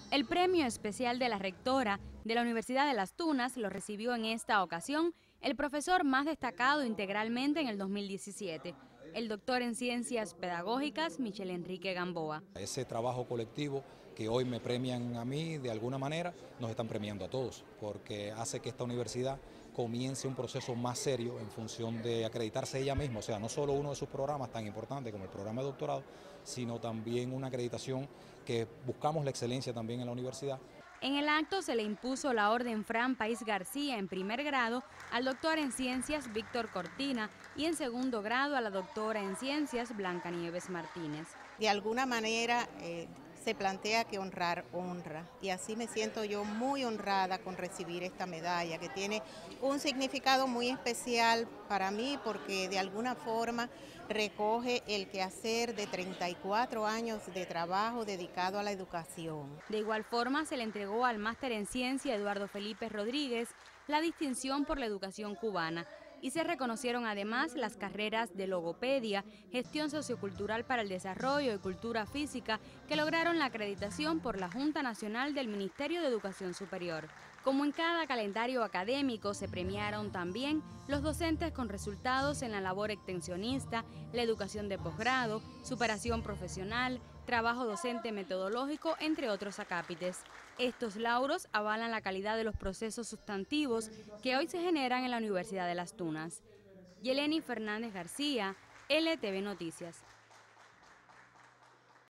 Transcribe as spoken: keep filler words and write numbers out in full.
El premio especial de la rectora de la Universidad de Las Tunas lo recibió en esta ocasión el profesor más destacado integralmente en el dos mil diecisiete, el doctor en Ciencias Pedagógicas Michel Enrique Gamboa. Ese trabajo colectivo que hoy me premian a mí, de alguna manera, nos están premiando a todos, porque hace que esta universidad comience un proceso más serio en función de acreditarse ella misma, o sea, no solo uno de sus programas tan importantes como el programa de doctorado, sino también una acreditación que buscamos la excelencia también en la universidad. En el acto se le impuso la Orden Fran País García en primer grado al doctor en Ciencias Víctor Cortina y en segundo grado a la doctora en Ciencias Blanca Nieves Martínez. De alguna manera eh, se plantea que honrar honra, y así me siento yo muy honrada con recibir esta medalla, que tiene un significado muy especial para mí porque de alguna forma recoge el quehacer de treinta y cuatro años de trabajo dedicado a la educación. De igual forma se le entregó al máster en Ciencia Eduardo Felipe Rodríguez la distinción por la educación cubana, y se reconocieron además las carreras de logopedia, gestión sociocultural para el desarrollo y cultura física que lograron la acreditación por la Junta Nacional del Ministerio de Educación Superior. Como en cada calendario académico, se premiaron también los docentes con resultados en la labor extensionista, la educación de posgrado, superación profesional, trabajo docente metodológico, entre otros acápites. Estos lauros avalan la calidad de los procesos sustantivos que hoy se generan en la Universidad de Las Tunas. Yeleni Fernández García, L T V Noticias.